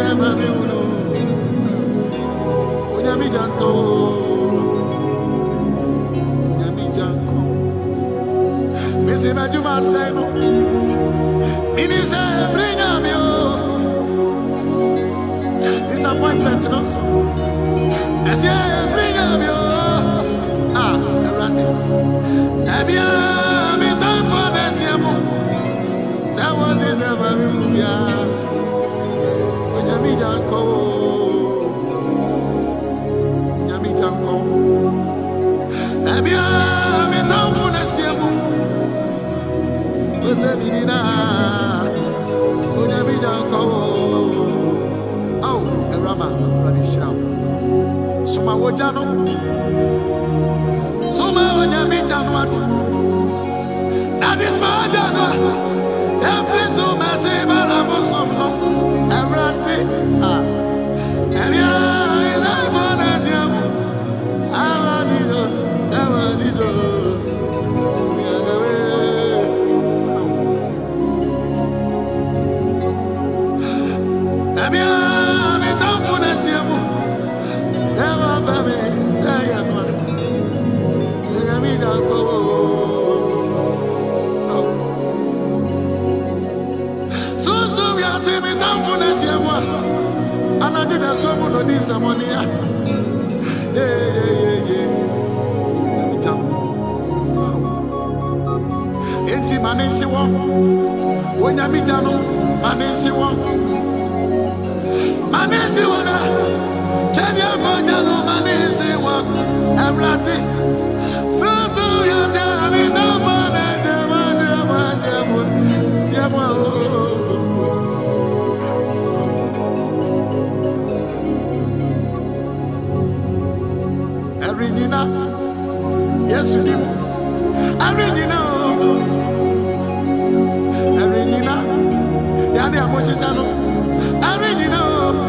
Disappointment also. As you bring up your that was his ever when you meet Uncle Yamitanko. Abia, I'm in town for the Siamu. Was a minina when you meet Uncle. Oh, a Rama, Radisham. Suma Wojano. Suma when you meet Januati. That is my Jana. Every summer, say, Barabosum, every day. And I want as you. I want you. I want you. I'm tough for the Siamu. Never, baby, say, I'm so we are saving time for this year. And I did a swap on this money. Yeah. Let me tell you. Ain't you manage one? When you meet them, manage one. Manage one. Can you go down? Manage one. Every day. So you are saving time for this year. Arinina, yes you do. Arinina, Arinina, Yadi Amosano, Arinina,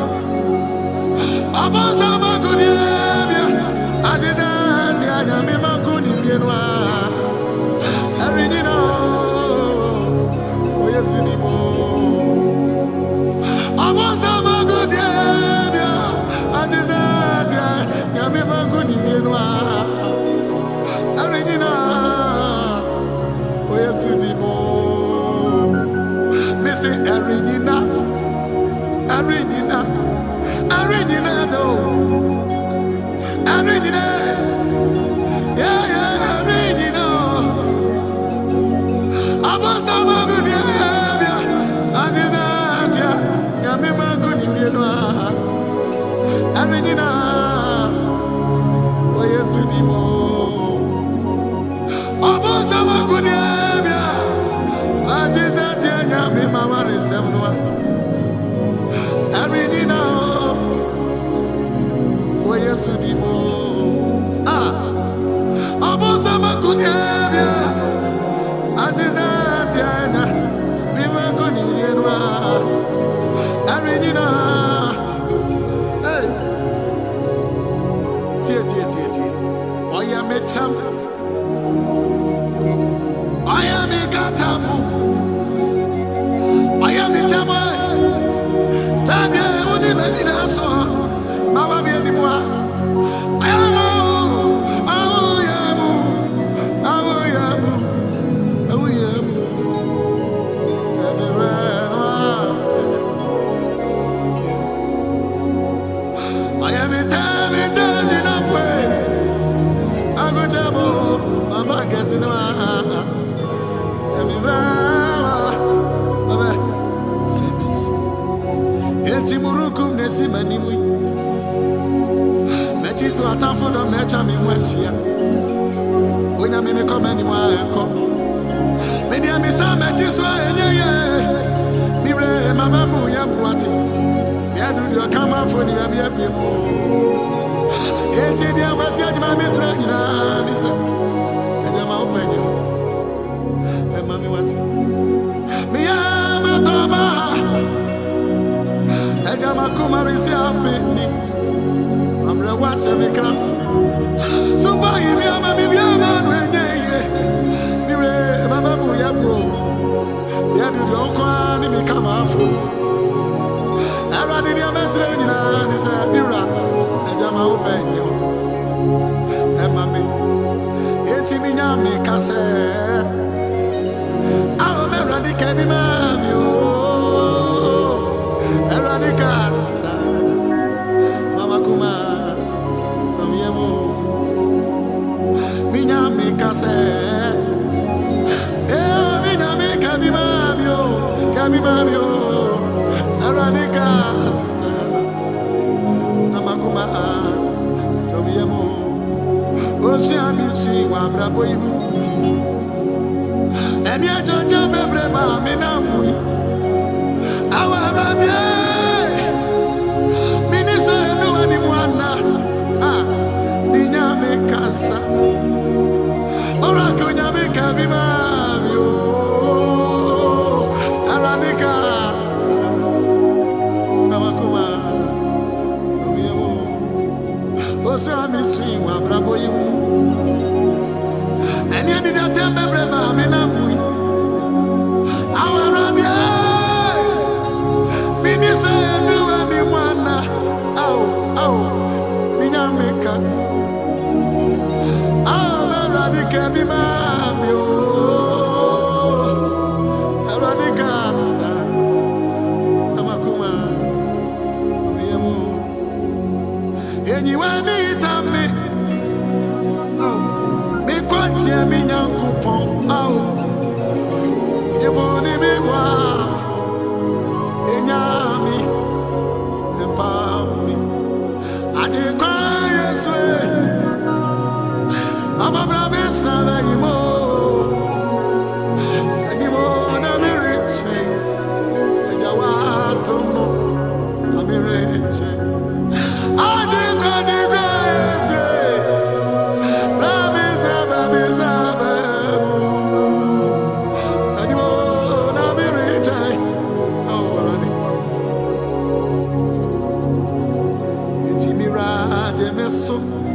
Abosama Kudia, Adida, Yamima Kuni, Arinina, oh yes you do. Abosama Kudia, Adida, Yamima Kuni, Arinina, oh yes you do. Missy Arinina, Arinina, Arinina, though. Arinina, yeah, Arinina. Abosama Kudia, Adida, Yamima Kuni, Arinina. Yes, you do. Abosama Kudia, Adisa, Yami, Mama, Resemble. Arinina, oh, yes, you do. Abosama Kudia, Adisa, Mima Kuni, Arinina. I am a champ. I am a catamu. I am a champ. That is only many days. Mama, be anymore. I am. Entimurukum nesimanimu. Mechizu atamfo dom na echa mi wasia. Onya me come anymore enko. Me dia mi sa mechizu enye. Mi re mama mu ya buati. Mi adu dio kama fo ni bia bia mu. Enti dia wasia di ma mi sra nyina ni sa. Eja ma open yo. E ma mi wati. Mi ama toba. Ejama kumarisi apeni, amra wasa mikrasu. Sumba ibiama bibiama nwenye, mire baba buya bro. Yabi donkwa ni mikama afro. Ara ni Israel is a mirror. Ejama open you. Emami. Eti minyame kase. Awo me radika bi mami o. Eradikasa. Mama kuma. Tomiemo. Minyame kase. Minyame kabi mami o. Kabi mami o. Eradikasa. Mama kuma. Tomiemo. Ocean si wa brabo ibu. Eni ajojo bebre ba mi na mu. Awa rabie. Minisa enu ani mwana. Ah, binya me kasa. Ora ko nya me ka bi ma mi o. Aranikas. Mama kuma. Tomiemo. Ocean si wa brabo ibu. Eni adi da tembe breba mi na mu. Awa rabia. Minisa enu ani mwana. Au. Mina mekas. Awa radika bi ma mi o. Radikas. Amakuma. Tomiemo. Eni wani tami. Tia mi nyankopon au yeboni mi wa enyami empami ati kwa yesu ababra me sala yimo animo na miriche ejawa tono amiriche ati kwa yesu so